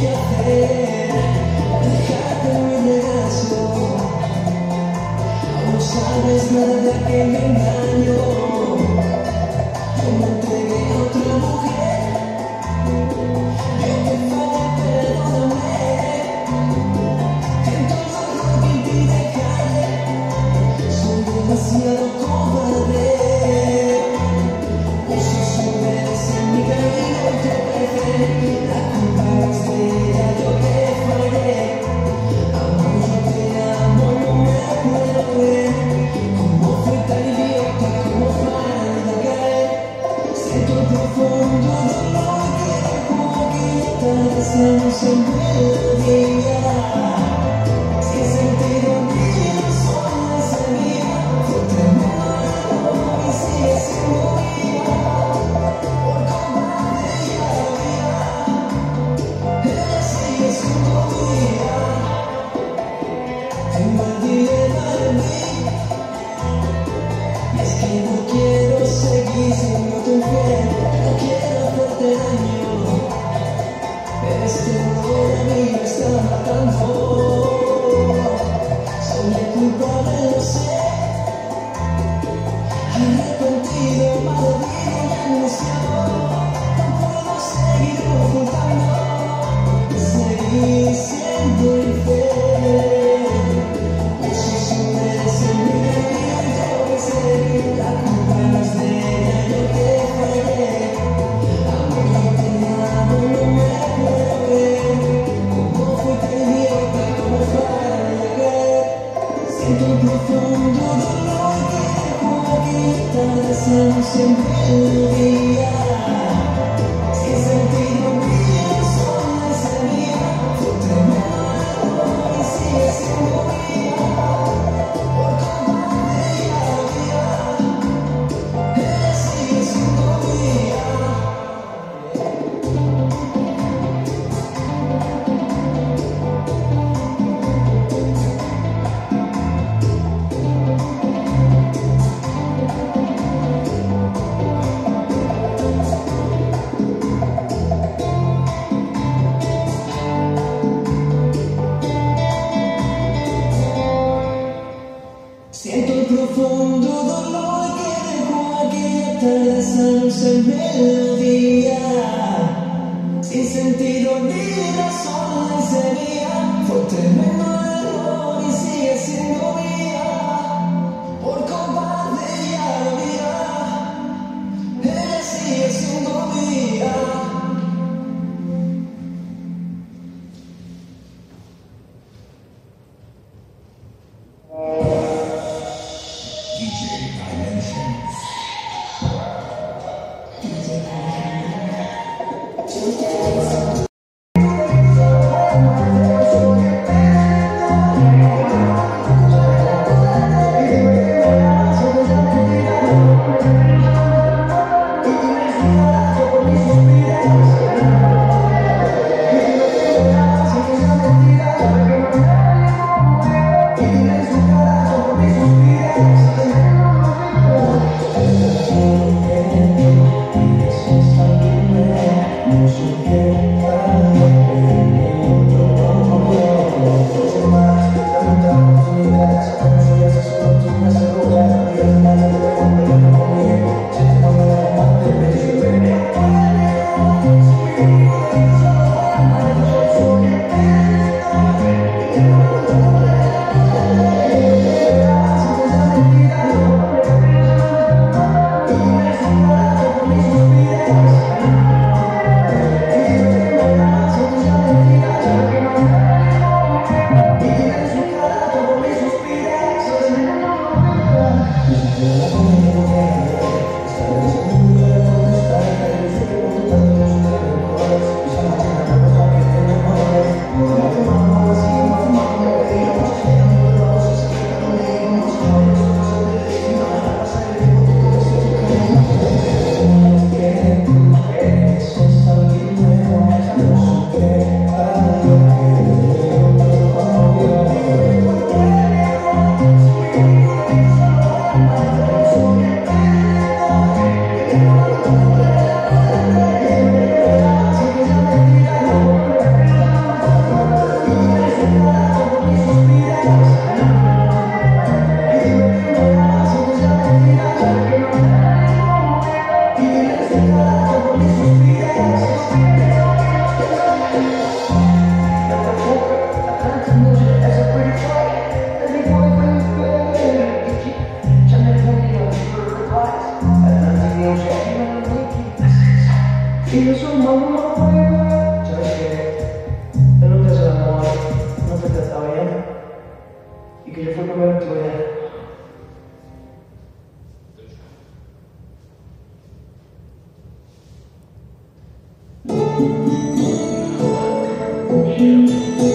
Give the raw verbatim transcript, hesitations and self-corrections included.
que hacer, dejarte en mi regazo. Aún no sabes nada de aquel engaño. Yo me entregué a otra mujer. Yo te fallé, perdóname. Siento el dolor que impide dejarte. Soy demasiado cobarde. Uso sombreros en mi camino y te perdí. La culpa es de ella, yo te fallé. Amor, yo te amo, no me puedo ver. Cómo fui tan idiota, cómo para caer. Siento el profundo dolor que dejó aquella tarde sin un melodía. Sin sentido ni razón ese día. Fue tremendo error y sigue siendo mía. Por cobarde ella había. Ella sigue siendo mía. Tengo el dilema en mí. Y es que no quiero seguir siéndote infiel. No quiero hacerte daño. Pero este dolor a mí me está matando. Soy el culpable, lo sé. Arrepentido, malherido y angustiado. No puedo seguir ocultando. Seguir siendo infiel. Uso sombreros en mi camino y tropecé. La culpa no es de ella, yo te fallé. Amor, yo te amo, no me puedo creer. Cómo fui tan idiota, cómo para caer. Siento un profundo dolor que dejó aquella tarde sin melodía. Sin sentido ni razón ese día. Fue tremendo error y sigue siendo mía. Por cobarde ella había. Ella sigue siendo mía. Siento el profundo dolor que dejó aquella tarde sin melodía. Sin sentido ni razón ese día. Fue tremendo error y sigue siendo mía. Por cobarde ella había. Ella sigue siendo mía. D J Dimensions. D J Mira.